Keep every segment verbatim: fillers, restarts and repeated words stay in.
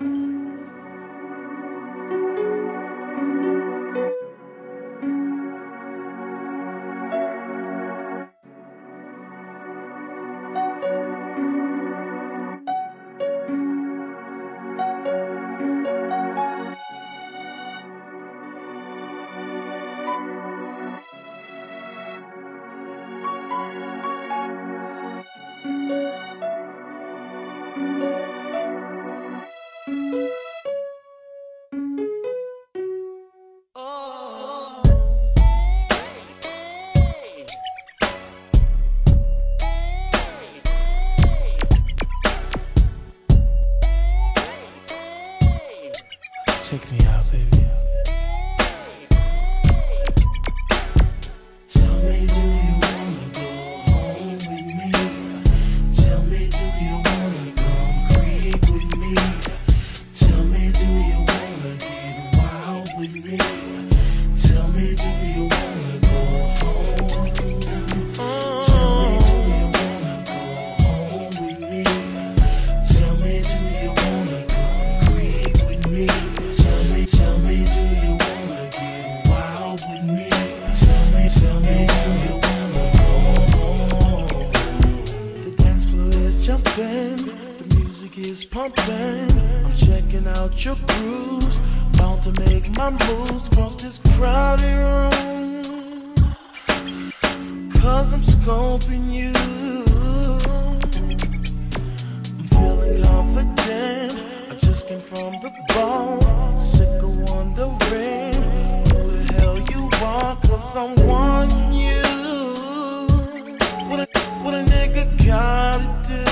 Take me out, baby. Tell me, do you wanna go home with me? Tell me, do you wanna come creep with me? Tell me, do you wanna get wild with me? Tell me, do you wanna go home? Tell me, do you wanna go home with me? Tell me, do you wanna come creep with me? Tell me, tell me, do you wanna get wild with me? Tell me, tell me, do you wanna go home? The dance floor is jumping, the music is pumping. I'm checking out your grooves, about to make my moves across this crowded room. Cause I'm scoping you. I'm feeling confident, I just came from the ball. Sick of wondering who the hell you are, cause I'm wanting you. What a, what a nigga gotta do.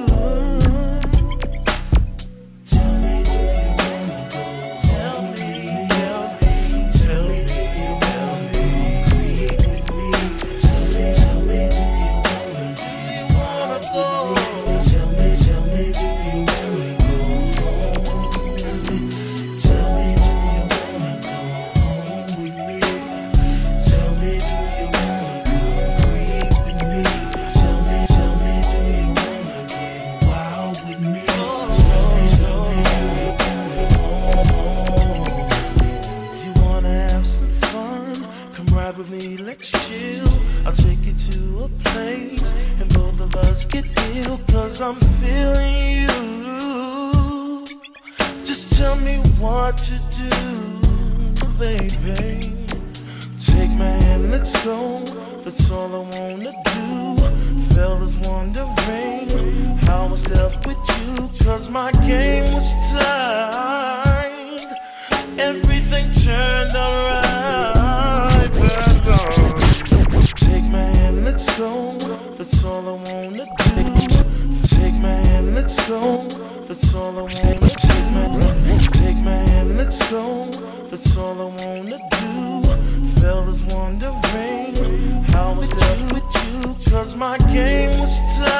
Tell me, do you wanna go? Tell me, tell me, tell me, do you wanna go creep with me? Tell me, tell me, do you wanna get wild with me? Tell me, tell me, do you wanna go home? Tell me, do you wanna go home with me? Tell me, do you wanna go creep with me? Tell me, tell me, do you wanna get wild with me? Tell me, tell me, do you wanna go home? You wanna have some fun? Come ride with me, let's chill. I'll take you to a place and both of us get ill, cause I'm feeling you. Just tell me what to do, baby. Take my hand, let's go. That's all I wanna do. Fellas wondering how I stepped with you, cause my game was tied. Everything turned alright, baby. Take my hand, let's go. That's all I wanna do. Take my hand, let's go. That's all I wanna do. Take my, take my hand, let's go. That's all I wanna do. Fellas wondering how I stepped with you, cause my game was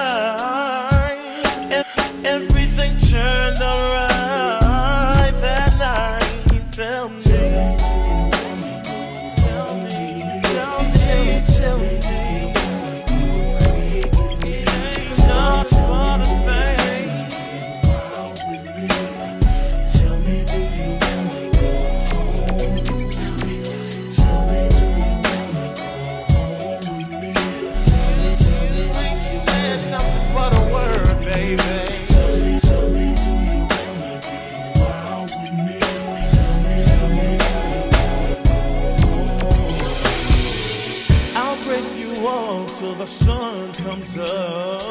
tied. Everything turned alright that night. Tell me, tell me, tell me, tell me, tell me. Till the sun comes up.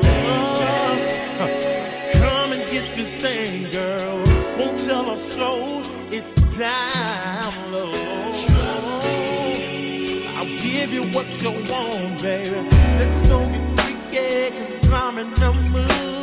Come and get this thing, girl. Won't tell a soul it's down low. Trust me, I'll give you what you want, baby. Let's go get freaky, cause I'm in the mood.